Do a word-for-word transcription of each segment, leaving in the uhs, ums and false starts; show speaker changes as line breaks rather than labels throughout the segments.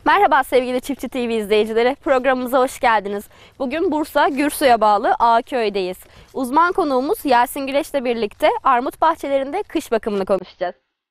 Merhaba sevgili Çiftçi T V izleyicileri, programımıza hoş geldiniz. Bugün Bursa Gürsu'ya bağlı Ağköy'deyiz. Uzman konuğumuz Yasin Güleç'le birlikte armut bahçelerinde kış bakımını konuşacağız.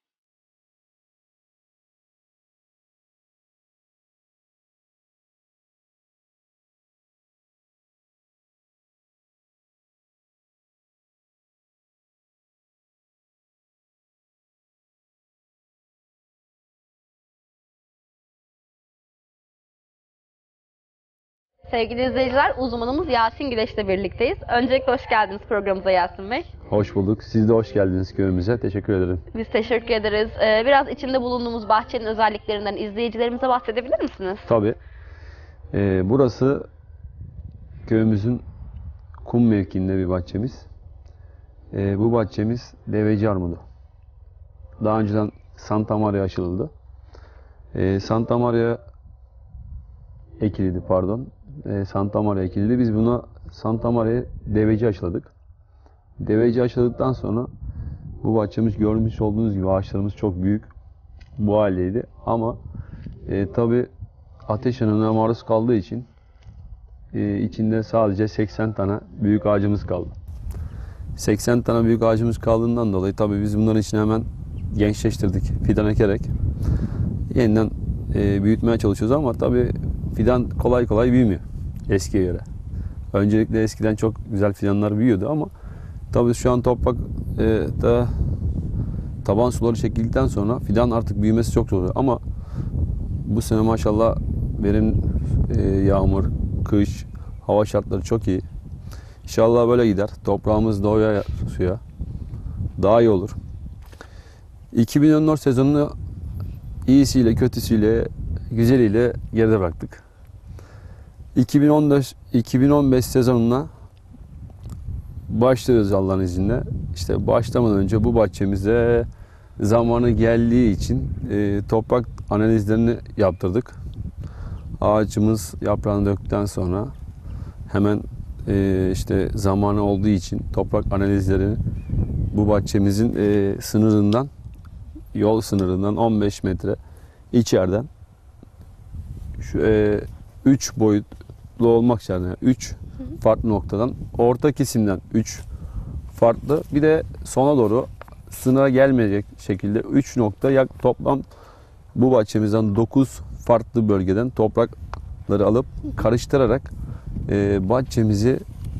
Sevgili izleyiciler, uzmanımız Yasin Güleç'le birlikteyiz. Öncelikle hoş geldiniz programımıza Yasin Bey.
Hoş bulduk. Siz de hoş geldiniz köyümüze. Teşekkür ederim.
Biz teşekkür ederiz. Ee, biraz içinde bulunduğumuz bahçenin özelliklerinden izleyicilerimize bahsedebilir misiniz?
Tabii. Ee, burası köyümüzün kum mevkiinde bir bahçemiz. Ee, bu bahçemiz deveci armudu. Daha önceden Santa Maria aşıldı. Ee, Santa Maria ekildi pardon. Ee, Santa Maria ekildi. Biz buna Santa Maria deveci aşıladık. Deveci aşıladıktan sonra bu bahçemiz görmüş olduğunuz gibi ağaçlarımız çok büyük bu haldeydi. Ama e, tabi ateş yanığına maruz kaldığı için e, içinde sadece seksen tane büyük ağacımız kaldı. seksen tane büyük ağacımız kaldığından dolayı tabi biz bunların içine hemen gençleştirdik fidan ekerek. Yeniden e, büyütmeye çalışıyoruz ama tabi fidan kolay kolay büyümüyor eskiye göre. Öncelikle eskiden çok güzel fidanlar büyüyordu ama tabii şu an toprak e, da taban suları çekildikten sonra fidan artık büyümesi çok zor oluyor. Ama bu sene maşallah verim, e, yağmur, kış, hava şartları çok iyi. İnşallah böyle gider. Toprağımız doğuya suya daha iyi olur. iki bin on dört sezonunu iyisiyle, kötüsüyle, güzeliyle geride bıraktık. iki bin on dört iki bin on beş sezonuna başlıyoruz Allah'ın izniyle. İşte başlamadan önce bu bahçemize zamanı geldiği için e, toprak analizlerini yaptırdık. Ağacımız yaprağını döktükten sonra hemen e, işte zamanı olduğu için toprak analizlerini bu bahçemizin e, sınırından, yol sınırından on beş metre içeriden şu e, üç boyutlu olmak üzere üç farklı noktadan, orta kesimden üç farklı, bir de sona doğru sınıra gelmeyecek şekilde üç nokta, yak toplam bu bahçemizden dokuz farklı bölgeden toprakları alıp karıştırarak e, bahçemizi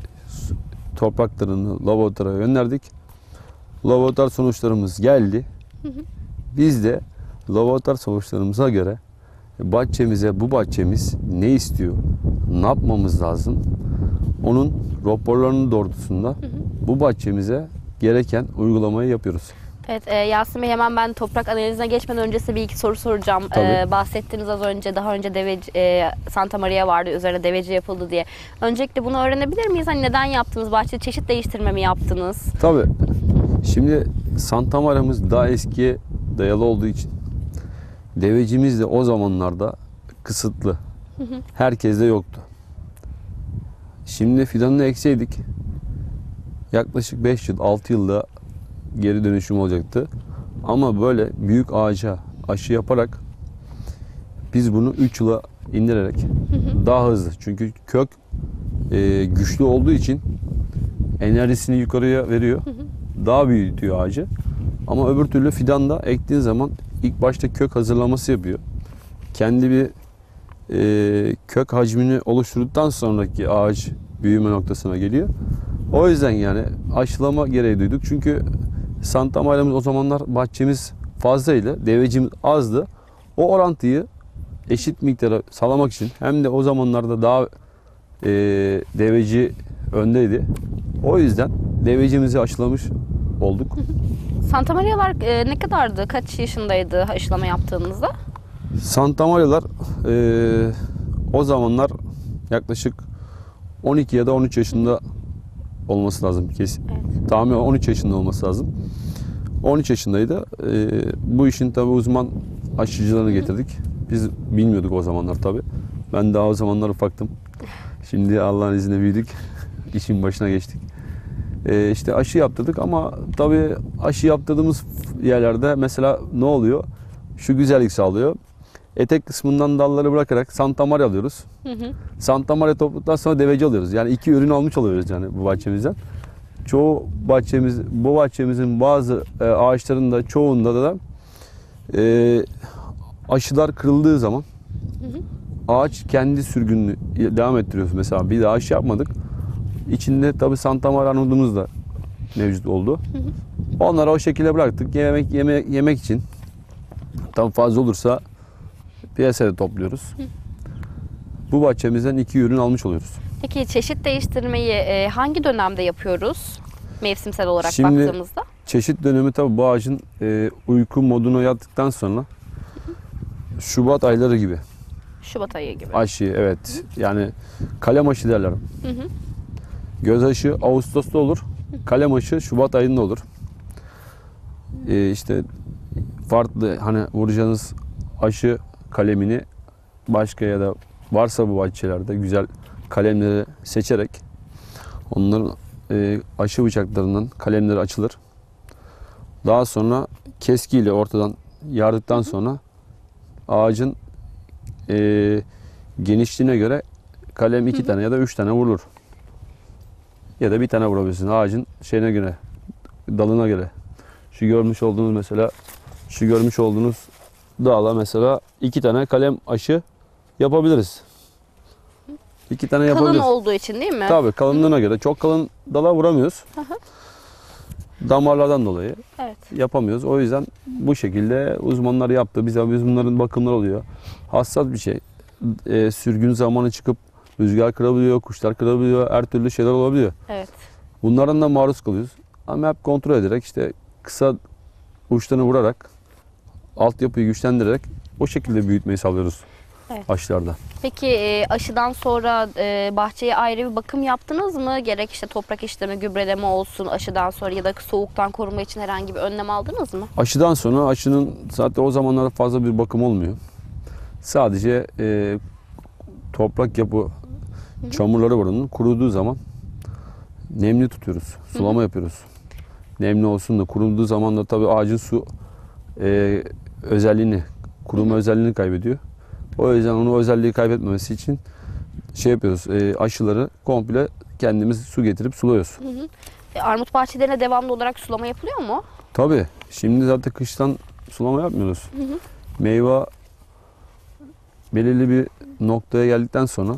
topraklarını laboratuvara gönderdik. Laboratuvar sonuçlarımız geldi. Biz de laboratuvar sonuçlarımıza göre bahçemize, bu bahçemiz ne istiyor, ne yapmamız lazım, onun raporlarının doğrultusunda hı hı. bu bahçemize gereken uygulamayı yapıyoruz.
Evet e, Yasin Bey, hemen ben toprak analizine geçmeden öncesi bir iki soru soracağım. E, bahsettiniz az önce, daha önce deveci, e, Santa Maria vardı, üzerine deveci yapıldı diye. Öncelikle bunu öğrenebilir miyiz? Hani neden yaptınız? Bahçede çeşit değiştirme mi yaptınız?
Tabii. Şimdi Santa Maria'mız daha eskiye dayalı olduğu için devecimiz de o zamanlarda kısıtlı. Hı hı. Herkeste yoktu. Şimdi fidanını ekseydik yaklaşık beş yıl, altı yılda geri dönüşüm olacaktı. Ama böyle büyük ağaca aşı yaparak biz bunu üç yıla indirerek hı hı. daha hızlı. Çünkü kök e, güçlü olduğu için enerjisini yukarıya veriyor. Hı hı. Daha büyütüyor ağacı. Ama öbür türlü fidanda ektiğin zaman ilk başta kök hazırlaması yapıyor. Kendi bir e, kök hacmini oluşturduktan sonraki ağaç büyüme noktasına geliyor. O yüzden yani aşılama gereği duyduk. Çünkü Santa Maria'mız o zamanlar bahçemiz fazlaydı, devecimiz azdı. O orantıyı eşit miktara sağlamak için, hem de o zamanlarda daha e, deveci öndeydi. O yüzden devecimizi aşılamış olduk.
Santa Maria'lar e, ne kadardı? Kaç yaşındaydı aşılama yaptığınızda?
Santa Maria'lar e, o zamanlar yaklaşık on iki ya da on üç yaşında olması lazım kesin. Evet. Tahminen on üç yaşında olması lazım. on üç yaşındaydı. E, bu işin tabi uzman aşıcılarını getirdik. Biz bilmiyorduk o zamanlar tabi. Ben daha o zamanlar ufaktım. Şimdi Allah'ın izniyle büyüdük. İşin başına geçtik. E, işte aşı yaptırdık ama tabi aşı yaptırdığımız yerlerde mesela ne oluyor? Şu güzellik sağlıyor. etek kısmından dalları bırakarak Santa Maria alıyoruz.
Hı hı.
Santa Maria topladıktan sonra deveci alıyoruz. Yani iki ürün almış oluyoruz yani bu bahçemizden. Çoğu bahçemiz, bu bahçemizin bazı e, ağaçlarında çoğunda da e, aşılar kırıldığı zaman
Hı hı.
ağaç kendi sürgününü devam ettiriyoruz. Mesela bir de aşı yapmadık. İçinde tabii Santa Maria armudumuz da mevcut oldu.
Hı hı.
Onları o şekilde bıraktık. Yemek yeme, yemek için. Tam fazla olursa piyasaya topluyoruz.
Hı.
Bu bahçemizden iki ürün almış oluyoruz.
Peki çeşit değiştirmeyi e, hangi dönemde yapıyoruz? Mevsimsel olarak
Şimdi-
baktığımızda.
Çeşit dönemi tabii bu ağacın e, uyku moduna yattıktan sonra Şubat ayları gibi.
Şubat ayı gibi.
Aşı evet. Yani kalem aşı derler.
Hı hı.
Göz aşı Ağustos'ta olur. Kalem aşı Şubat ayında olur. E, işte farklı hani vuracağınız aşı kalemini başka ya da varsa bu bahçelerde güzel kalemleri seçerek onların e, aşı bıçaklarından kalemleri açılır. Daha sonra keskiyle ortadan yardıktan sonra ağacın e, genişliğine göre kalem iki tane ya da üç tane vurulur. Ya da bir tane vurabilirsin ağacın şeyine göre, dalına göre. Şu görmüş olduğunuz mesela, şu görmüş olduğunuz dağla mesela iki tane kalem aşı yapabiliriz. İki tane
Kalın
yapabiliriz.
olduğu için değil mi?
Tabii kalınlığına göre. Çok kalın dala vuramıyoruz. Damarlardan dolayı
Evet.
yapamıyoruz. O yüzden bu şekilde uzmanlar yaptı. Bize biz bunların bakımları oluyor. Hassas bir şey. E, sürgün zamanı çıkıp rüzgar kırabiliyor, kuşlar kırabiliyor, her türlü şeyler olabiliyor.
Evet.
Bunlardan da maruz kalıyoruz. Ama hep kontrol ederek işte kısa uçlarını vurarak altyapıyı güçlendirerek o şekilde büyütmeyi sağlıyoruz
Evet.
aşılarda.
Peki e, aşıdan sonra e, bahçeye ayrı bir bakım yaptınız mı? Gerek işte toprak işleme, gübreleme olsun aşıdan sonra ya da soğuktan koruma için herhangi bir önlem aldınız mı?
Aşıdan sonra aşının zaten o zamanlarda fazla bir bakım olmuyor. Sadece e, toprak yapı çamurları var onun. Kuruduğu zaman nemli tutuyoruz. Sulama yapıyoruz. Nemli olsun da kurulduğu zaman da tabii ağacın su e, özelliğini, kuruma özelliğini kaybediyor. O yüzden onu özelliği kaybetmemesi için şey yapıyoruz. E, aşıları komple kendimiz su getirip suluyoruz.
Hı hı. E, armut bahçelerine devamlı olarak sulama yapılıyor mu?
Tabii. Şimdi zaten kıştan sulama yapmıyoruz.
Hı hı.
Meyve belirli bir noktaya geldikten sonra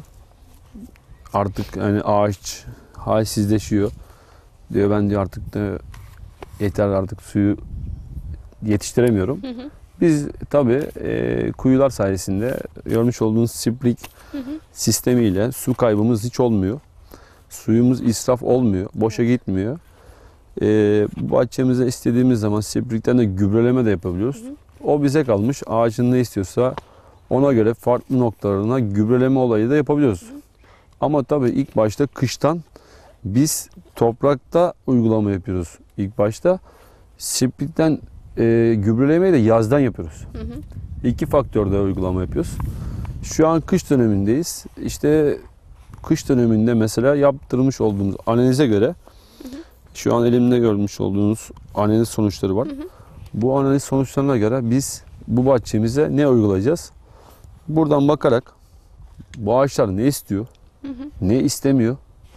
artık hani ağaç halsizleşiyor. Diyor ben diyor artık da yeter artık suyu yetiştiremiyorum.
Hı hı.
Biz tabii e, kuyular sayesinde görmüş olduğunuz sprik
Hı hı.
sistemiyle su kaybımız hiç olmuyor. Suyumuz israf olmuyor, boşa gitmiyor. E, bu bahçemize istediğimiz zaman sprikten de gübreleme de yapabiliyoruz.
Hı hı.
O bize kalmış. Ağacın ne istiyorsa ona göre farklı noktalarına gübreleme olayı da yapabiliyoruz.
Hı hı.
Ama tabii ilk başta kıştan biz toprakta uygulama yapıyoruz. İlk başta sprikten e, gübrelemeyi de yazdan yapıyoruz.
Hı hı.
İki faktörde uygulama yapıyoruz. Şu an kış dönemindeyiz. İşte kış döneminde mesela yaptırmış olduğumuz analize göre
Hı hı.
şu an elimde görmüş olduğunuz analiz sonuçları var.
Hı hı.
Bu analiz sonuçlarına göre biz bu bahçemize ne uygulayacağız? Buradan bakarak bu ağaçlar ne istiyor,
Hı hı.
ne istemiyor.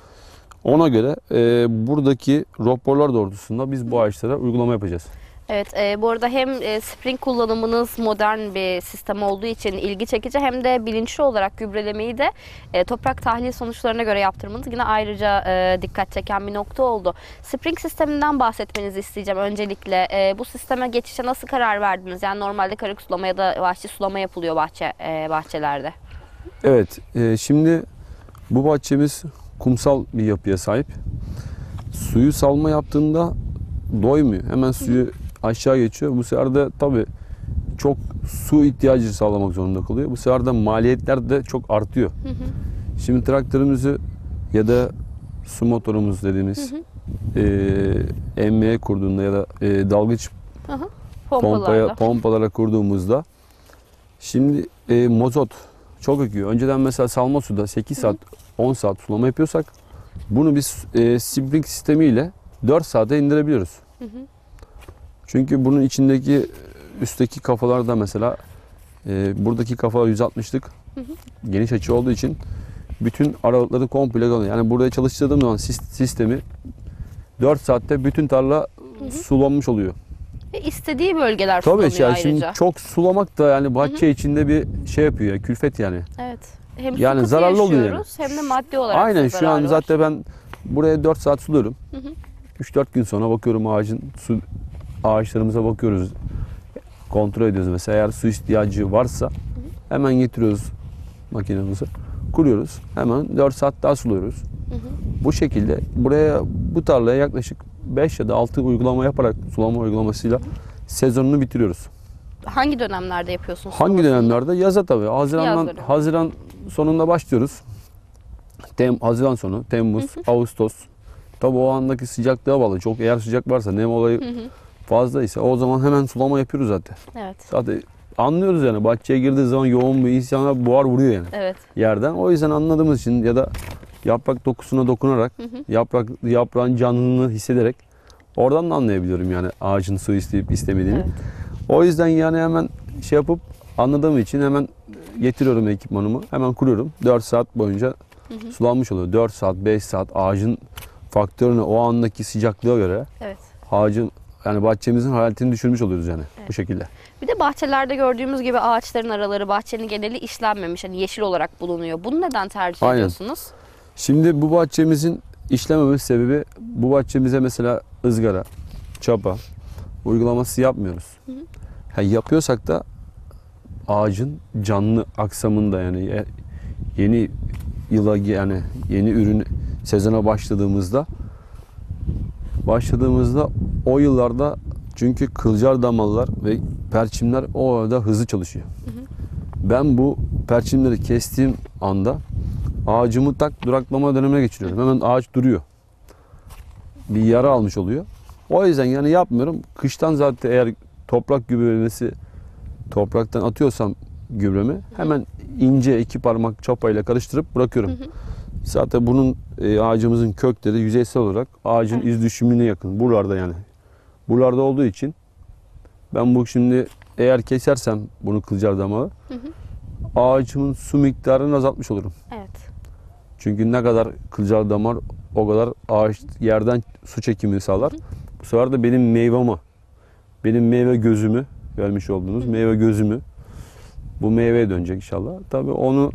Ona göre e, buradaki raporlar doğrultusunda biz bu ağaçlara uygulama yapacağız.
Evet, e, bu arada hem e, spring kullanımınız modern bir sistem olduğu için ilgi çekici hem de bilinçli olarak gübrelemeyi de e, toprak tahlil sonuçlarına göre yaptırmanız yine ayrıca e, dikkat çeken bir nokta oldu. Spring sisteminden bahsetmenizi isteyeceğim öncelikle. E, bu sisteme geçişe nasıl karar verdiniz? Yani normalde karık sulama ya da vahşi sulama yapılıyor bahçe e, bahçelerde.
Evet, e, şimdi bu bahçemiz kumsal bir yapıya sahip. Suyu salma yaptığında doymuyor. Hemen suyu aşağı geçiyor. Bu sefer de tabii çok su ihtiyacı sağlamak zorunda kalıyor. Bu sefer de maliyetler de çok artıyor.
Hı hı.
Şimdi traktörümüzü ya da su motorumuz dediğimiz
Hı hı.
e, emmeye kurduğunda ya da e, dalgıç
Hı hı.
pompaya,
Pompalarla.
pompalara kurduğumuzda şimdi e, mazot çok akıyor. Önceden mesela salma suda sekiz saat on saat sulama yapıyorsak bunu biz e, spring sistemiyle dört saate indirebiliyoruz.
Hı hı.
Çünkü bunun içindeki üstteki kafalarda mesela Ee, buradaki kafa yüz altmışlık geniş açı olduğu için bütün aralıkları komple kalıyor. Yani burada çalıştırdığım zaman sistemi dört saatte bütün tarla hı hı. sulanmış oluyor.
Ve istediği bölgeler
Tabii
sulanıyor
yani
ayrıca.
şimdi çok sulamak da yani bahçe hı hı. içinde bir şey yapıyor ya, külfet yani.
Evet. Hem
yani zararlı oluyor yani.
Hem de maddi olarak.
Aynen şu an
var.
zaten ben buraya dört saat suluyorum. üç dört gün sonra bakıyorum ağacın su ağaçlarımıza bakıyoruz. Kontrol ediyoruz mesela eğer su ihtiyacı varsa hı hı. hemen getiriyoruz makinemizi. Kuruyoruz. Hemen dört saat daha suluyoruz. Hı hı. Bu şekilde buraya bu tarlaya yaklaşık beş ya da altı uygulama yaparak sulama uygulamasıyla hı hı. sezonunu bitiriyoruz.
Hangi dönemlerde yapıyorsunuz?
Hangi dönemlerde? Yaza tabii. Haziran'dan Haziran sonunda başlıyoruz. Tem, Haziran sonu, Temmuz, hı hı. Ağustos. Tabii o andaki sıcaklığa bağlı. Çok eğer sıcak varsa nem olayı hı hı. fazlaysa o zaman hemen sulama yapıyoruz zaten.
Evet.
Zaten anlıyoruz yani bahçeye girdiği zaman yoğun bir insana buhar vuruyor yani
evet.
yerden. O yüzden anladığımız için ya da yaprak dokusuna dokunarak, hı hı. yaprak yaprağın canlılığını hissederek oradan da anlayabiliyorum yani ağacın su isteyip istemediğini. Evet. O yüzden yani hemen şey yapıp anladığım için hemen getiriyorum ekipmanımı. Hemen kuruyorum. dört saat boyunca hı hı. sulanmış oluyor. dört saat, beş saat ağacın faktörüne o andaki sıcaklığa göre evet. ağacın yani bahçemizin halatini düşürmüş oluyoruz yani evet. bu şekilde.
Bir de bahçelerde gördüğümüz gibi ağaçların araları, bahçenin geneli işlenmemiş. Hani yeşil olarak bulunuyor. Bunu neden tercih Aynen. ediyorsunuz?
Şimdi bu bahçemizin işlememesi sebebi bu bahçemize mesela ızgara, çapa uygulaması yapmıyoruz. Hı hı. Yani yapıyorsak da ağacın canlı aksamında yani yeni yıla yani yeni ürün sezona başladığımızda başladığımızda o yıllarda çünkü kılcal damarlar ve perçimler o arada hızlı çalışıyor. Hı hı. Ben bu perçimleri kestiğim anda ağacımı tak duraklama dönemine geçiriyorum. Hemen ağaç duruyor. Bir yara almış oluyor. O yüzden yani yapmıyorum. Kıştan zaten eğer toprak gübremesi topraktan atıyorsam gübremi hemen ince iki parmak çapayla karıştırıp bırakıyorum. Hı hı. Zaten bunun e, ağacımızın kökleri yüzeysel olarak ağacın evet. iz düşümüne yakın. Buralarda yani. Buralarda olduğu için ben bu şimdi eğer kesersem bunu kılcal damağı hı hı. ağacımın su miktarını azaltmış olurum. Evet. Çünkü ne kadar kılcal damar o kadar ağaç yerden su çekimini sağlar. Hı hı. Bu sefer de benim meyvemi, benim meyve gözümü vermiş olduğunuz hı hı. meyve gözümü bu meyveye dönecek inşallah. Tabii onu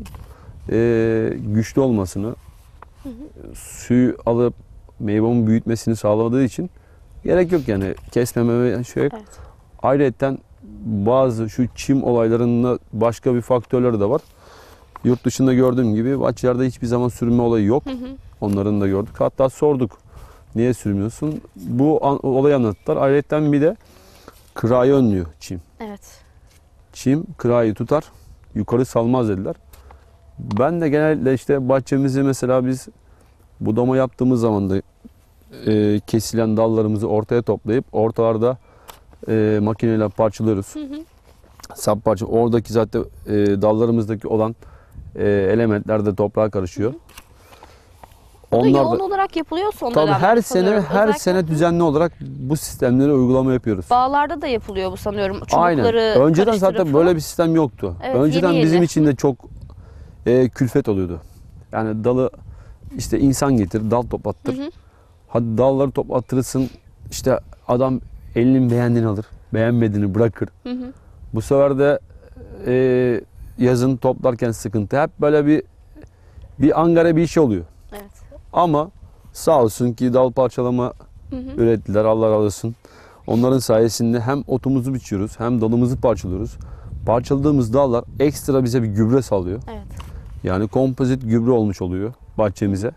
e, güçlü olmasını, hı hı. suyu alıp meyvemin büyütmesini sağladığı için gerek yok yani kesmememe şey yok. Evet. Ayrıca bazı şu çim olaylarında başka bir faktörleri de var. Yurt dışında gördüğüm gibi bahçelerde hiçbir zaman sürünme olayı yok. Hı hı. Onların da gördük. Hatta sorduk. Niye sürmüyorsun? Bu an, olayı anlattılar. Ayrıca bir de kırayı önlüyor çim. Evet. Çim kırayı tutar. Yukarı salmaz dediler. Ben de genellikle işte bahçemizi mesela biz budama yaptığımız zaman da e, kesilen dallarımızı ortaya toplayıp ortalarda e, makineyle parçalıyoruz. Hı hı. Sap parça. Oradaki zaten e, dallarımızdaki olan e, elementler de toprağa karışıyor. Hı hı.
Onlar da yoğun olarak yapılıyor son
tabii
dönemde.
her sene her Özellikle sene düzenli olarak bu sistemleri uygulama yapıyoruz.
Bağlarda da yapılıyor bu sanıyorum.
Aynen. Önceden zaten böyle bir sistem yoktu. Evet, Önceden yeni bizim yeni. için de çok e, külfet oluyordu. Yani dalı işte insan getir, dal toplattır. Hı hı. Hadi dalları toplattırırsın. İşte adam elinin beğendiğini alır, beğenmediğini bırakır. Hı hı. Bu sefer de e, yazın toplarken sıkıntı. Hep böyle bir bir angara bir iş oluyor. Evet. Ama sağ olsun ki dal parçalama hı hı. ürettiler. Allah razı olsun. Onların sayesinde hem otumuzu biçiyoruz hem dalımızı parçalıyoruz. Parçaladığımız dallar ekstra bize bir gübre sağlıyor. Evet. Yani kompozit gübre olmuş oluyor bahçemize.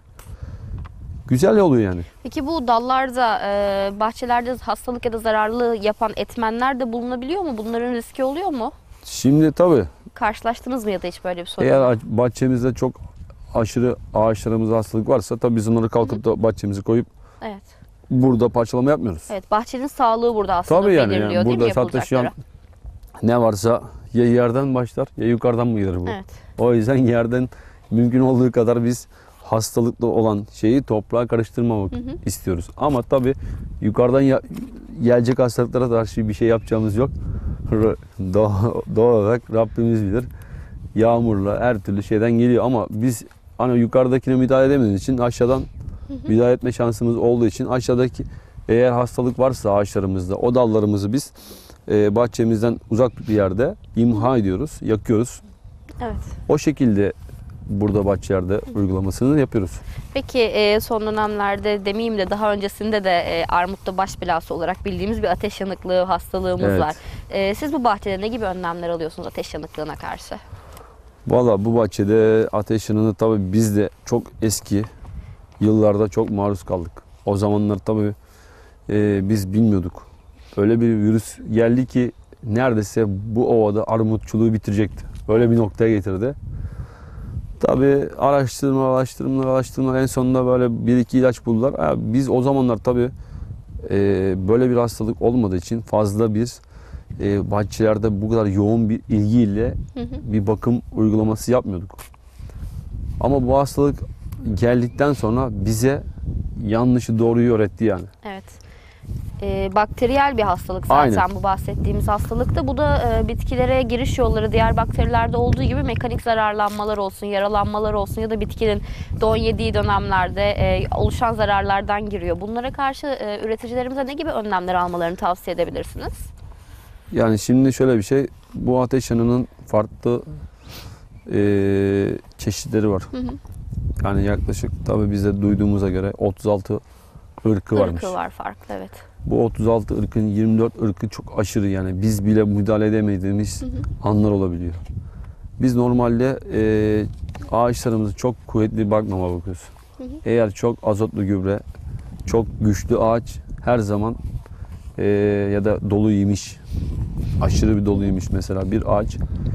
Güzel oluyor yani.
Peki bu dallarda, e, bahçelerde hastalık ya da zararlı yapan etmenler de bulunabiliyor mu? Bunların riski oluyor mu?
Şimdi tabii.
Karşılaştınız mı ya da hiç böyle bir sorun?
Eğer bahçemizde çok aşırı ağaçlarımızda hastalık varsa tabii biz onları kalkıp da bahçemizi koyup evet. burada parçalama yapmıyoruz.
Evet, bahçenin sağlığı burada aslında
tabii yani,
belirliyor
yani
değil mi
burada
yapılacakları?
Ne varsa ya yerden başlar ya yukarıdan mı gelir bu? Evet. O yüzden yerden mümkün olduğu kadar biz hastalıklı olan şeyi toprağa karıştırmamak hı hı. istiyoruz. Ama tabii yukarıdan ya, gelecek hastalıklara karşı bir şey yapacağımız yok. doğal, doğal olarak Rabbimiz bilir. Yağmurla her türlü şeyden geliyor ama biz hani yukarıdakine müdahale edemediğimiz için aşağıdan müdahale etme şansımız olduğu için aşağıdaki eğer hastalık varsa ağaçlarımızda o dallarımızı biz e, bahçemizden uzak bir yerde imha ediyoruz, yakıyoruz.
Evet.
O şekilde burada bahçelerde uygulamasını yapıyoruz.
Peki e, son dönemlerde demeyeyim de daha öncesinde de e, armutta baş belası olarak bildiğimiz bir ateş yanıklığı hastalığımız
Evet.
var. E, siz bu bahçede ne gibi önlemler alıyorsunuz ateş yanıklığına karşı?
Valla bu bahçede ateş yanığına tabii biz de çok eski yıllarda çok maruz kaldık. O zamanlar tabii e, biz bilmiyorduk. Öyle bir virüs geldi ki neredeyse bu ovada armutçuluğu bitirecekti. Öyle bir noktaya getirdi. Tabii araştırma, araştırma, araştırma en sonunda böyle bir iki ilaç buldular. Ha, biz o zamanlar tabii e, böyle bir hastalık olmadığı için fazla bir e, bahçelerde bu kadar yoğun bir ilgiyle
Hı hı.
bir bakım uygulaması yapmıyorduk. Ama bu hastalık geldikten sonra bize yanlışı doğruyu öğretti yani.
Evet. E, bakteriyel bir hastalık zaten
Aynen.
bu bahsettiğimiz hastalıkta. Bu da e, bitkilere giriş yolları diğer bakterilerde olduğu gibi mekanik zararlanmalar olsun, yaralanmalar olsun ya da bitkinin don yediği dönemlerde e, oluşan zararlardan giriyor. Bunlara karşı e, üreticilerimize ne gibi önlemler almalarını tavsiye edebilirsiniz?
Yani şimdi şöyle bir şey, bu ateş yanığının farklı e, çeşitleri var.
Hı hı.
Yani yaklaşık tabii bizde duyduğumuza göre otuz altı ırkı varmış.
Irkı var farklı, evet.
Bu otuz altı ırkın yirmi dört ırkı çok aşırı, yani biz bile müdahale edemediğimiz
Hı hı.
anlar olabiliyor. Biz normalde e, ağaçlarımızı çok kuvvetli bakmama bakıyoruz.
Hı hı.
Eğer çok azotlu gübre, çok güçlü ağaç her zaman e, ya da dolu yemiş, aşırı bir dolu yemiş mesela bir ağaç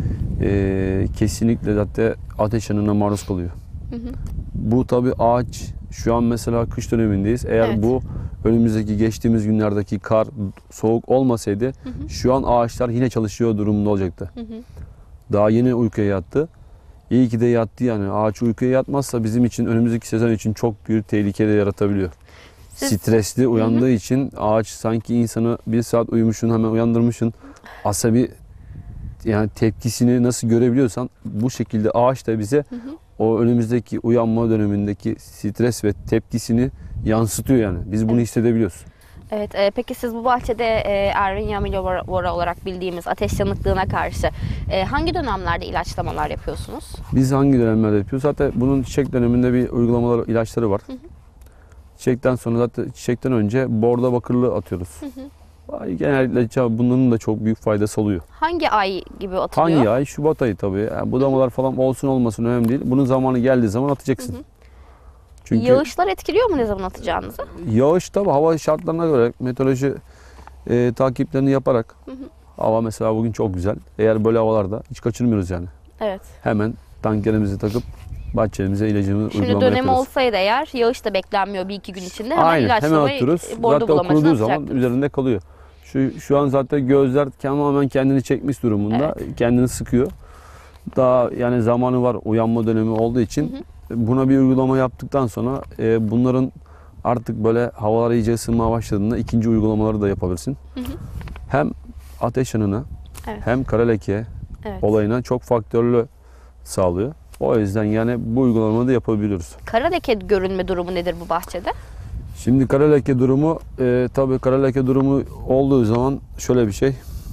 e, kesinlikle zaten ateş yanığına maruz kalıyor.
Hı hı.
Bu tabii ağaç şu an mesela kış dönemindeyiz. Eğer
Evet.
bu önümüzdeki geçtiğimiz günlerdeki kar soğuk olmasaydı
Hı hı.
şu an ağaçlar yine çalışıyor durumda olacaktı.
Hı hı.
Daha yeni uykuya yattı. İyi ki de yattı yani. Ağaç uykuya yatmazsa bizim için önümüzdeki sezon için çok büyük tehlike de yaratabiliyor.
Siz-
Stresli uyandığı için ağaç sanki insanı bir saat uyumuşsun hemen uyandırmışsın. Asabi yani tepkisini nasıl görebiliyorsan bu şekilde ağaç da bize
Hı hı.
o önümüzdeki uyanma dönemindeki stres ve tepkisini yansıtıyor yani. Biz bunu
Evet.
hissedebiliyoruz.
Evet, e, peki siz bu bahçede e, Erwinia millivora olarak bildiğimiz ateş yanıklığına karşı e, hangi dönemlerde ilaçlamalar yapıyorsunuz?
Biz hangi dönemlerde yapıyoruz? Zaten bunun çiçek döneminde bir uygulamalar, ilaçları var.
Hı hı.
Çiçekten sonra zaten çiçekten önce bordo bakırlı atıyoruz.
Hı hı.
Ay, genellikle bunların da çok büyük faydası oluyor.
Hangi ay gibi atılıyor?
Hangi ay? Şubat ayı tabii. Yani budamalar falan olsun olmasın önemli değil. Bunun zamanı geldiği zaman atacaksın.
Hı hı.
Çünkü
Yağışlar etkiliyor mu ne zaman atacağınızı?
yağış tabii hava şartlarına göre meteoroloji e, takiplerini yaparak
Hı hı.
hava mesela bugün çok güzel. Eğer böyle havalarda hiç kaçırmıyoruz yani.
Evet.
Hemen tankerimizi takıp bahçemize ilacımı
Şimdi
uygulama
dönemi
yapıyoruz.
olsaydı eğer yağış da beklenmiyor bir iki gün içinde hemen
Aynen, hemen
ilaçlamayı
atıyoruz.
bordo
Zaten o
bulamacına
kuruduğu zaman
atacaktınız.
üzerinde kalıyor. Şu, şu an zaten gözler tamamen kendini çekmiş durumunda. Kendini sıkıyor. Daha yani zamanı var, uyanma dönemi olduğu için
Hı hı.
buna bir uygulama yaptıktan sonra e, bunların artık böyle havalar iyice ısınmaya başladığında ikinci uygulamaları da yapabilirsin.
Hı hı.
Hem ateş yanığına
Evet.
hem kara leke
Evet.
olayına çok faktörlü sağlıyor. O yüzden yani bu uygulamayı da yapabiliyoruz.
Kara leke görünme durumu nedir bu bahçede?
Şimdi kara leke durumu e, tabii kara leke durumu olduğu zaman şöyle bir şey,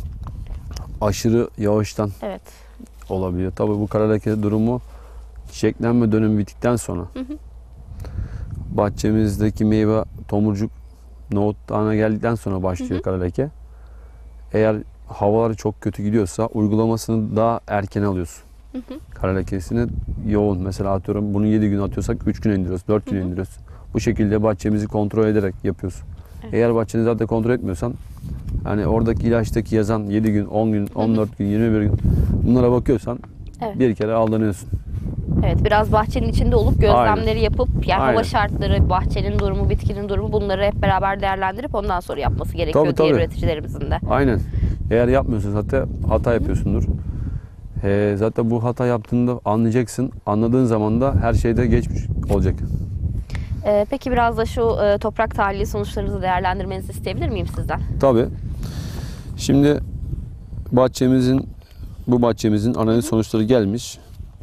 aşırı yağıştan
Evet.
olabiliyor. Tabii bu kara leke durumu çiçeklenme dönemi bittikten sonra
Hı hı.
bahçemizdeki meyve, tomurcuk, nohut tane geldikten sonra başlıyor
Hı hı.
kara leke. Eğer havalar çok kötü gidiyorsa uygulamasını daha erken alıyorsun.
Hı hı.
Kara lekesini yoğun, mesela atıyorum bunu yedi gün atıyorsak üç gün indiriyoruz, dört gün
Hı hı.
indiriyoruz. Bu şekilde bahçemizi kontrol ederek yapıyoruz.
Evet.
Eğer bahçeni zaten kontrol etmiyorsan hani oradaki ilaçtaki yazan yedi gün, on gün, on dört gün, yirmi bir gün bunlara bakıyorsan
Evet.
bir kere aldanıyorsun.
Evet, biraz bahçenin içinde olup gözlemleri yapıp yani
Aynen.
hava şartları, bahçenin durumu, bitkinin durumu bunları hep beraber değerlendirip ondan sonra yapması gerekiyor
Tabii,
diğer
tabii.
üreticilerimizin de.
Aynen. Eğer yapmıyorsan zaten hata yapıyorsundur. Ee, zaten bu hata yaptığında anlayacaksın. Anladığın zaman da her şeyde geçmiş olacak.
Ee, peki biraz da şu e, toprak tahlili sonuçlarınızı değerlendirmenizi isteyebilir miyim sizden?
Tabii. Şimdi bahçemizin bu bahçemizin analiz sonuçları gelmiş.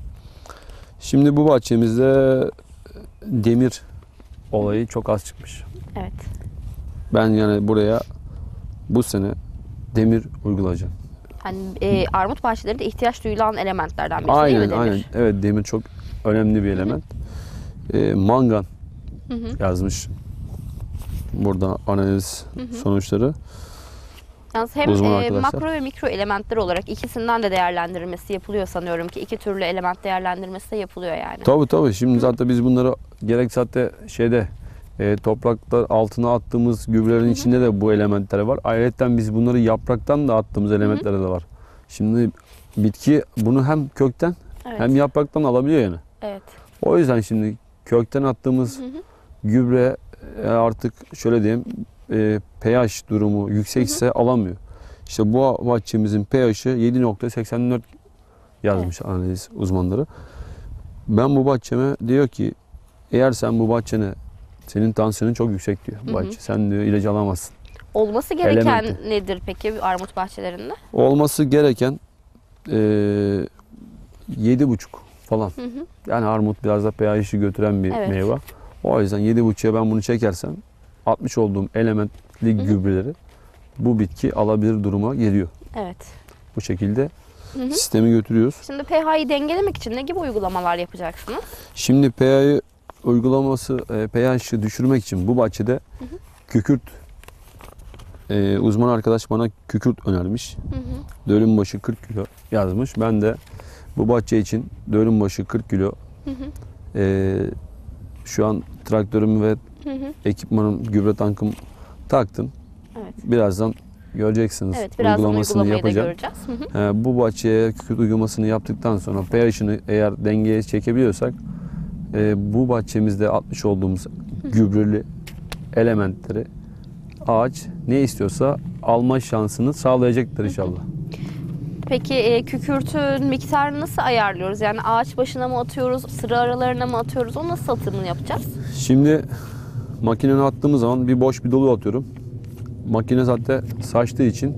Şimdi bu bahçemizde demir olayı çok az çıkmış.
Evet.
Ben yani buraya bu sene demir uygulayacağım.
Hani e, armut bahçelerinde ihtiyaç duyulan elementlerden birisi
Aynen,
değil mi demir?
aynen. Evet, demir çok önemli bir element. E, mangan
Hı hı.
yazmış burada analiz
Hı hı.
sonuçları.
Yalnız hem
Uzman
e,
arkadaşlar.
makro ve mikro elementler olarak ikisinden de değerlendirilmesi yapılıyor sanıyorum ki. İki türlü element değerlendirmesi de yapılıyor yani.
Tabii tabii. Şimdi zaten biz bunları gerek zaten şeyde e, topraklar altına attığımız gübrelerin içinde de bu elementler var. Ayrıca biz bunları yapraktan da attığımız elementler de var. Şimdi bitki bunu hem kökten
Evet.
hem yapraktan alabiliyor yani.
Evet.
O yüzden şimdi kökten attığımız
Hı hı.
gübre e, artık şöyle diyeyim e, pH durumu yüksekse alamıyor. İşte bu bahçemizin pH'i yedi nokta seksen dört yazmış analiz uzmanları. Ben bu bahçeme diyor ki eğer sen bu bahçene senin tansiyonun çok yüksek diyor bu
Hı hı.
bahçe. Sen diyor ilacı alamazsın.
Olması gereken
Elementi.
nedir peki armut bahçelerinde?
Olması gereken e, yedi buçuk falan.
Hı hı.
Yani armut biraz da pH'i götüren bir
Evet.
meyve. O yüzden yedi buçuğa ben bunu çekersem atmış olduğum elementli
Hı hı.
gübreleri bu bitki alabilir duruma geliyor.
Evet.
Bu şekilde
Hı hı.
sistemi götürüyoruz.
Şimdi pH'yi dengelemek için ne gibi uygulamalar yapacaksınız?
Şimdi pH'i uygulaması, e, pH'i düşürmek için bu bahçede
hı.
kükürt e, uzman arkadaş bana kükürt önermiş.
Hı hı.
Dönüm başı kırk kilo yazmış. Ben de bu bahçe için dönüm başı kırk kilo
Hı hı.
e, şu an traktörümü ve
Hı hı.
ekipmanım, gübre tankım taktım.
Evet.
Birazdan göreceksiniz.
Evet, birazdan
uygulamasını
uygulamayı da
yapacağım.
göreceğiz. Hı hı.
E, bu bahçeye kükürt uygulamasını yaptıktan sonra pH'ini eğer dengeye çekebiliyorsak e, bu bahçemizde atmış olduğumuz gübreli elementleri ağaç ne istiyorsa alma şansını sağlayacaktır inşallah.
Peki e, kükürtün miktarını nasıl ayarlıyoruz? Yani ağaç başına mı atıyoruz, sıra aralarına mı atıyoruz? O nasıl atımını yapacağız?
Şimdi makinene attığımız zaman bir boş bir dolu atıyorum. Makine zaten saçtığı için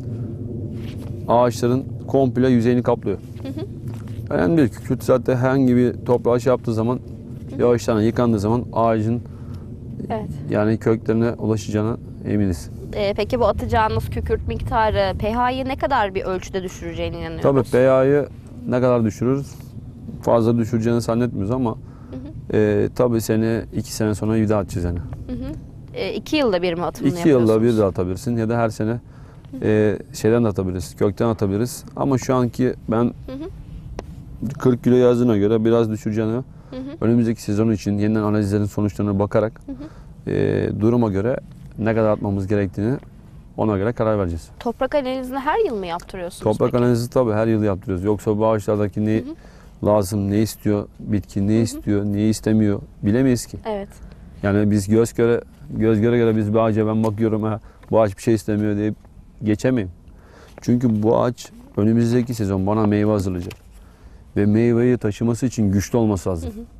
ağaçların komple yüzeyini kaplıyor.
Hı hı.
Önemli değil. Kükürt zaten herhangi bir toprağa şey yaptığı zaman, yağışlarla yıkandığı zaman ağacın
Evet.
yani köklerine ulaşacağına eminiz.
E, peki bu atacağınız kükürt miktarı pH'yi ne kadar bir ölçüde düşüreceğine inanıyoruz?
Tabii pH'yi ne kadar düşürürüz? Fazla düşüreceğini zannetmiyoruz ama
Hı hı.
e, tabii seni iki sene sonra bir daha atacağız yani.
Hı hı. E, iki yılda bir mi atımını
İki yılda
yapıyorsunuz?
bir de atabilirsin ya da her sene e, şeyden de atabiliriz, kökten atabiliriz. Ama şu anki ben
Hı hı.
kırk kilo yazdığına göre biraz düşüreceğini
Hı hı.
önümüzdeki sezon için yeniden analizlerin sonuçlarına bakarak
Hı hı.
e, duruma göre ne kadar atmamız gerektiğini ona göre karar vereceğiz.
Toprak analizini her yıl mı yaptırıyorsunuz
Toprak
peki?
analizi tabii her yıl yaptırıyoruz. Yoksa bu ağaçlardaki ne lazım, ne istiyor, bitki ne istiyor, ne istemiyor bilemeyiz ki.
Evet.
Yani biz göz göre göz göre göre biz bir ağaca ben bakıyorum ha bu ağaç bir şey istemiyor deyip geçemeyim. Çünkü bu ağaç önümüzdeki sezon bana meyve hazırlayacak. Ve meyveyi taşıması için güçlü olması lazım.
Hı hı.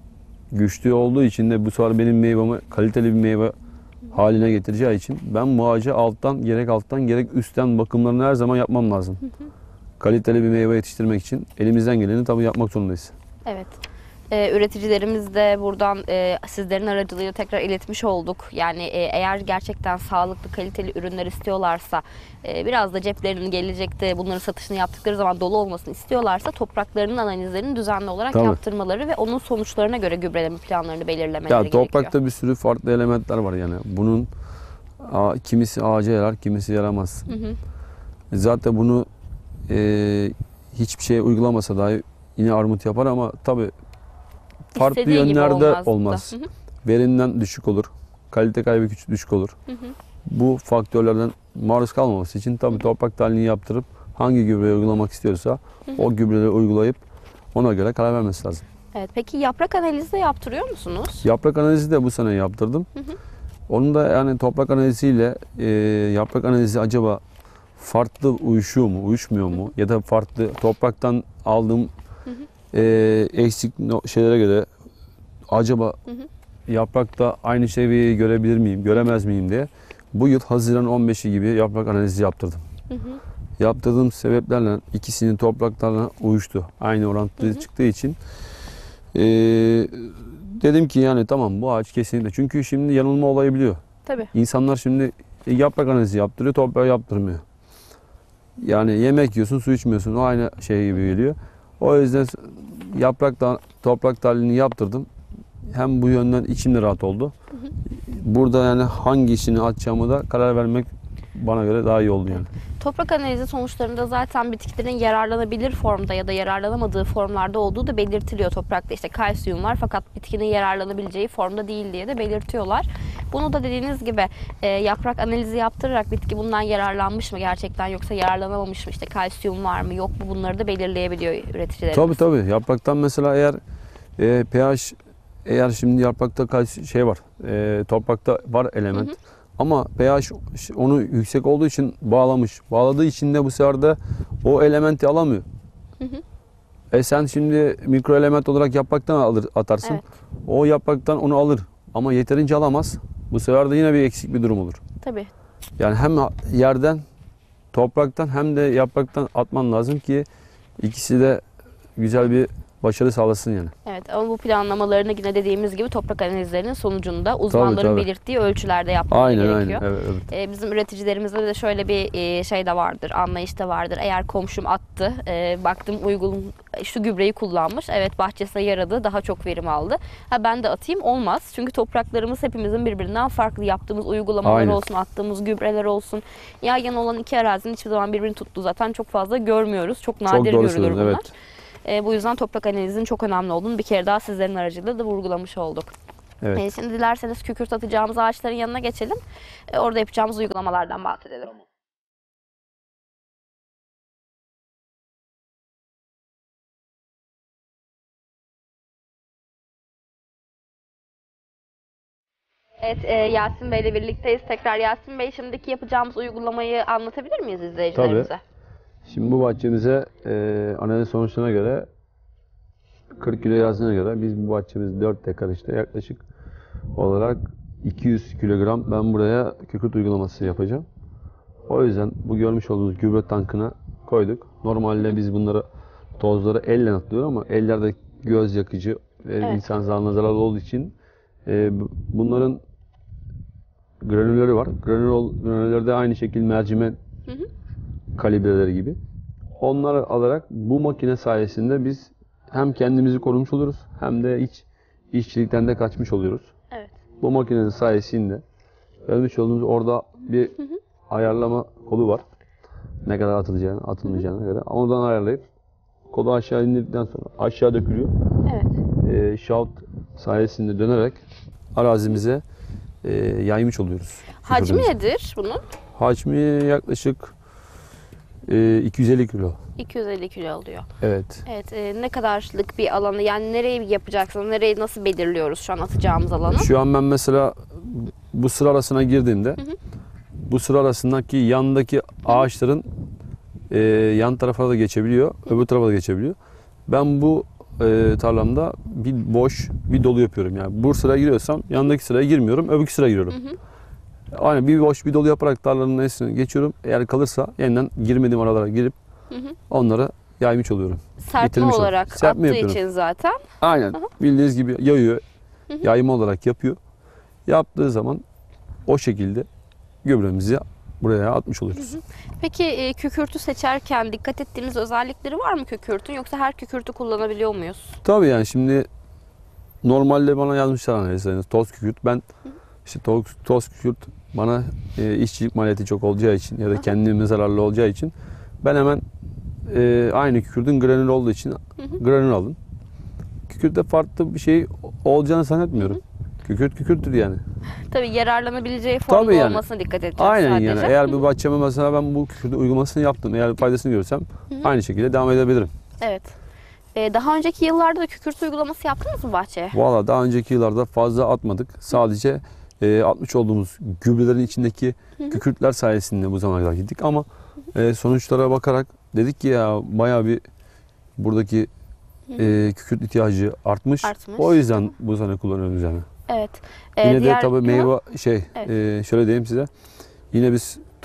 Güçlü olduğu için de bu sefer benim meyvemi kaliteli bir meyve haline getireceği için ben bu ağaca alttan gerek alttan gerek üstten bakımlarını her zaman yapmam lazım.
Hı hı.
Kaliteli bir meyve yetiştirmek için elimizden geleni tabii yapmak zorundayız.
Evet. Ee, üreticilerimiz de buradan e, sizlerin aracılığıyla tekrar iletmiş olduk. Yani e, eğer gerçekten sağlıklı, kaliteli ürünler istiyorlarsa, e, biraz da ceplerinin gelecekte bunların satışını yaptıkları zaman dolu olmasını istiyorlarsa topraklarının analizlerini düzenli olarak
Tabii.
yaptırmaları ve onun sonuçlarına göre gübreleme planlarını belirlemeleri
Ya
gerekiyor.
toprakta bir sürü farklı elementler var yani. Bunun a- kimisi ağaca yarar, kimisi yaramaz.
Hı hı.
Zaten bunu e, hiçbir şeye uygulamasa dahi yine armut yapar ama tabii farklı
İstediği gibi
yönlerde
olmaz da.
olmaz.
Hı hı.
Verimden düşük olur. Kalite kaybı küçük düşük olur.
Hı hı.
Bu faktörlerden maruz kalmaması için tabii toprak tahlilini yaptırıp hangi gübreyi uygulamak istiyorsa o gübreleri uygulayıp ona göre karar vermesi lazım.
Evet. Peki yaprak analizi de yaptırıyor musunuz?
Yaprak analizi de bu sene yaptırdım.
Hı hı.
Onun da yani toprak analiziyle e, yaprak analizi acaba farklı uyuşuyor mu, uyuşmuyor mu? Ya da farklı topraktan aldığım
Hı hı.
e, eksik no- şeylere göre acaba
Hı hı.
yaprakta aynı seviyeyi görebilir miyim, göremez miyim diye bu yıl Haziran on beşi gibi yaprak analizi yaptırdım.
Hı hı.
yaptırdığım sebeplerle ikisinin topraklarla uyuştu. Aynı orantıda
Hı hı.
çıktığı için e, dedim ki yani tamam bu ağaç kesinlikle. Çünkü şimdi yanılma olabiliyor.
Tabii.
İnsanlar şimdi yaprak analizi yaptırıyor, toprağı yaptırmıyor. Yani yemek yiyorsun, su içmiyorsun. O aynı şey gibi geliyor. O yüzden yaprak da, toprak tahlilini yaptırdım. Hem bu yönden içim de rahat oldu.
Hı hı.
Burada yani hangisini atacağımı da karar vermek bana göre daha iyi oldu yani.
Toprak analizi sonuçlarında zaten bitkilerin yararlanabilir formda ya da yararlanamadığı formlarda olduğu da belirtiliyor toprakta. İşte kalsiyum var fakat bitkinin yararlanabileceği formda değil diye de belirtiyorlar. Bunu da dediğiniz gibi e, yaprak analizi yaptırarak bitki bundan yararlanmış mı gerçekten yoksa yararlanamamış mı? İşte kalsiyum var mı yok mu bunları da belirleyebiliyor üreticilerimiz.
Tabii tabii. Yapraktan mesela eğer e, pH eğer şimdi yaprakta kaç şey var. E, toprakta var element.
Hı hı.
Ama pH onu yüksek olduğu için bağlamış. Bağladığı için de bu sefer de o elementi alamıyor.
Hı hı.
E sen şimdi mikro element olarak yapraktan alır atarsın.
Evet.
O yapraktan onu alır. Ama yeterince alamaz. Bu sefer de yine bir eksik bir durum olur.
Tabii.
Yani hem yerden, topraktan hem de yapraktan atman lazım ki ikisi de güzel bir başarı sağlasın yani.
Evet ama bu planlamalarını yine dediğimiz gibi toprak analizlerinin sonucunda uzmanların
tabii.
belirttiği ölçülerde yapmaları
Aynen
gerekiyor.
aynen. Evet, evet.
Ee, bizim üreticilerimizde de şöyle bir e, şey de vardır, anlayış da vardır. Eğer komşum attı, e, baktım uygun şu gübreyi kullanmış, evet bahçesine yaradı, daha çok verim aldı. Ha ben de atayım olmaz. Çünkü topraklarımız hepimizin birbirinden farklı. Yaptığımız uygulamalar
Aynen.
olsun, attığımız gübreler olsun. Yan yana olan iki arazinin hiçbir zaman birbirini tuttuğu zaten çok fazla görmüyoruz. Çok nadir
Çok doğru
görülür
söylüyorsun,
bunlar.
evet.
E, bu yüzden toprak analizinin çok önemli olduğunu bir kere daha sizlerin aracılığıyla da vurgulamış olduk.
Evet.
E, şimdi dilerseniz kükürt atacağımız ağaçların yanına geçelim. E, orada yapacağımız uygulamalardan bahsedelim. Evet, e, Yasin Bey ile birlikteyiz. Tekrar Yasin Bey, şimdiki yapacağımız uygulamayı anlatabilir miyiz izleyicilerimize?
Şimdi bu bahçemize e, analiz sonuçlarına göre kırk kilo yazdığına göre biz bu bahçemiz dört dekar işte yaklaşık olarak iki yüz kilogram ben buraya kükürt uygulaması yapacağım. O yüzden bu görmüş olduğunuz gübre tankına koyduk. Normalde biz bunları tozları elle atlıyoruz ama ellerde göz yakıcı ve
Evet.
insan sağlığına zararlı olduğu için e, bu- bunların granülleri var. Granül, granüllerde aynı şekilde mercimek
Hı hı.
kalibreleri gibi. Onları alarak bu makine sayesinde biz hem kendimizi korumuş oluruz hem de iç işçilikten de kaçmış oluyoruz.
Evet.
Bu makinenin sayesinde görmüş olduğunuz orada bir
Hı hı.
ayarlama kolu var. Ne kadar atılacağını, atılmayacağına göre. Oradan ayarlayıp kolu aşağı indirdikten sonra aşağı dökülüyor.
Evet.
E, şaft sayesinde dönerek arazimize e, yaymış oluyoruz.
Hacmi
Kükürtümüzü.
nedir bunun?
Hacmi yaklaşık e, iki yüz elli kilo.
iki yüz elli kilo oluyor.
Evet.
Evet, e, ne kadarlık bir alanı, yani nereyi yapacaksınız, nereyi nasıl belirliyoruz şu an atacağımız alanı?
Şu an ben mesela bu sıra arasına girdiğimde
Hı hı.
bu sıra arasındaki yandaki ağaçların e, yan tarafa da geçebiliyor, öbür tarafa da geçebiliyor. Ben bu e, tarlamda bir boş, bir dolu yapıyorum. Yani bu sıraya giriyorsam yandaki sıraya girmiyorum, öbür sıraya giriyorum.
Hı hı.
Aynen bir boş, bir dolu yaparak tarlanın nesini geçiyorum. Eğer kalırsa yeniden girmediğim aralara girip
Hı hı.
onları yaymış oluyorum.
Serpme
Bitirmiş oldum.
olarak
Serpme
attığı
yapıyorum.
için zaten.
Aynen.
Aha.
Bildiğiniz gibi yayıyor.
Hı hı.
Yayma olarak yapıyor. Yaptığı zaman o şekilde gübremizi buraya atmış oluruz.
Peki e, kükürtü seçerken dikkat ettiğimiz özellikleri var mı kükürtün, yoksa her kükürtü kullanabiliyor muyuz?
Tabii yani şimdi normalde bana yazmışlar analizleriniz toz kükürt. Ben işte toz, toz kükürt bana e, işçilik maliyeti çok olacağı için ya da kendime zararlı olacağı için ben hemen e, aynı kükürtün granül olduğu için granül aldım. Kükürtte farklı bir şey olacağını zannetmiyorum. Kükürt kükürttür yani.
Tabii yararlanabileceği formda
Tabii yani.
olmasına dikkat edeceğiz
Aynen
sadece.
yani. Eğer bir bahçeme mesela ben bu kükürt uygulamasını yaptım. Eğer faydasını görsem aynı şekilde devam edebilirim.
Evet. E, daha önceki yıllarda da kükürt uygulaması yaptınız mı bahçeye?
Valla daha önceki yıllarda fazla atmadık. Sadece e, atmış olduğumuz gübrelerin içindeki kükürtler sayesinde bu zamana kadar gittik. Ama e, sonuçlara bakarak dedik ki ya bayağı bir buradaki e, kükürt ihtiyacı artmış.
Artmış.
O yüzden bu sene kullanıyoruz yani.
Evet. E,
Yine
diğer-
de tabii
Hı hı.
meyve şey
Evet.
e, şöyle diyeyim size. Yine biz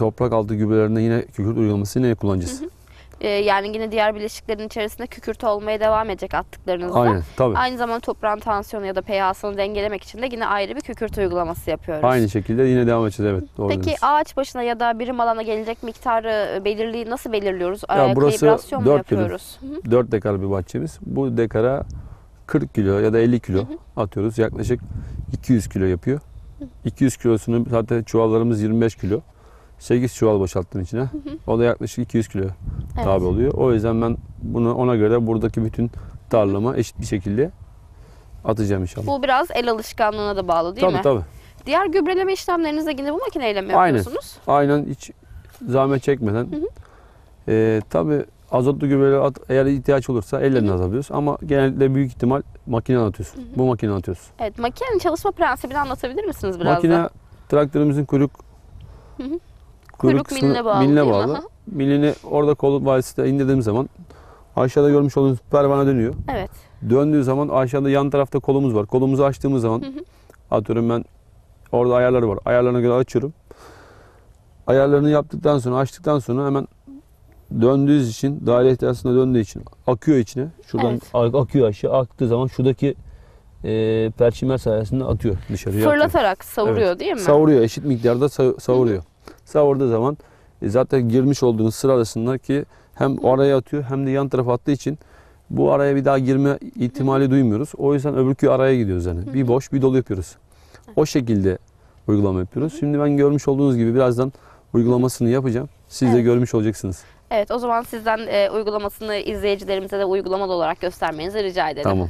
toprak altı gübrelerinde yine kükürt uygulaması yine kullanacağız.
Hı hı. Ee, yani yine diğer bileşiklerin içerisinde kükürt olmaya devam edecek attıklarınızda.
Aynen, tabii.
Aynı zamanda toprağın tansiyonu ya da pH'sını dengelemek için de yine ayrı bir kükürt uygulaması yapıyoruz.
Aynı şekilde yine devam edeceğiz, evet. Doğru
Peki
diyorsun.
ağaç başına ya da birim alana gelecek miktarı belirli nasıl belirliyoruz?
Ya
Ee,
burası
kalibrasyon mu
dört dönüm.
yapıyoruz? Hı hı.
dört dekar bir bahçemiz. Bu dekara kırk kilo ya da elli kilo atıyoruz. Yaklaşık iki yüz kilo yapıyor. iki yüz kilosunu zaten çuvallarımız yirmi beş kilo. sekiz çuval boşalttım içine. O da yaklaşık iki yüz kilo
Evet.
tabi oluyor. O yüzden ben bunu ona göre buradaki bütün tarlama eşit bir şekilde atacağım inşallah.
Bu biraz el alışkanlığına da bağlı değil
Tabii
mi?
tabii.
Diğer gübreleme işlemlerinizi de yine bu makineyle mi
Aynen.
yapıyorsunuz?
Aynen, hiç zahmet çekmeden. Ee, tabii azotlu gübreleri at, eğer ihtiyaç olursa ellerine atabiliyoruz. Ama genellikle büyük ihtimal makine atıyorsun. Bu makine atıyoruz.
Evet, makinenin çalışma prensibini anlatabilir misiniz biraz
Makine
da?
traktörümüzün kuyruk
Hı hı.
kuyruk
Kuyruk miline bağlı,
miline
değil mi?
bağlı.
Aha.
Milini orada kol vasıtasıyla indirdiğim zaman aşağıda görmüş olduğunuz pervane dönüyor.
Evet.
Döndüğü zaman aşağıda yan tarafta kolumuz var. Kolumuzu açtığımız zaman atıyorum ben, orada ayarları var. Ayarlarına göre açıyorum. Ayarlarını yaptıktan sonra, açtıktan sonra hemen döndüğü için, daire ihtirasına döndüğü için akıyor içine. Şuradan ak- akıyor aşağı. Aktığı zaman şuradaki e, perçinler sayesinde atıyor dışarıya. atıyor.
Fırlatarak savuruyor
Evet.
değil mi?
Savuruyor. Eşit miktarda sav- savuruyor. Savurduğu zaman e, zaten girmiş olduğunuz sıra arasındaki hem oraya atıyor hem de yan tarafa attığı için bu araya bir daha girme ihtimali duymuyoruz. O yüzden öbürkü araya gidiyoruz yani. Bir boş bir dolu yapıyoruz. O şekilde uygulama yapıyoruz. Şimdi ben görmüş olduğunuz gibi birazdan uygulamasını yapacağım. Siz de
Evet.
görmüş olacaksınız.
Evet, o zaman sizden e, uygulamasını izleyicilerimize de uygulamalı olarak göstermenizi rica ederim.
Tamam.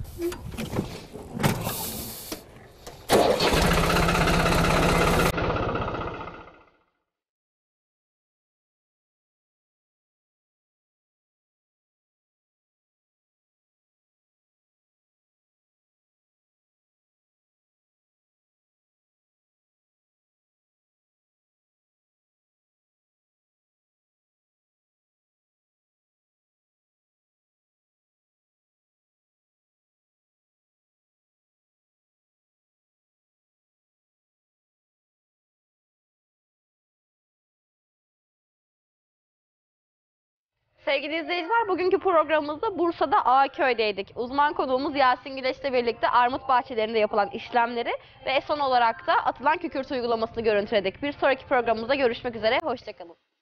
Sevgili izleyiciler, bugünkü programımızda Bursa'da Ağaköy'deydik. Uzman konuğumuz Yasin Güleç'le birlikte armut bahçelerinde yapılan işlemleri ve son olarak da atılan kükürt uygulamasını görüntüledik. Bir sonraki programımızda görüşmek üzere, hoşçakalın.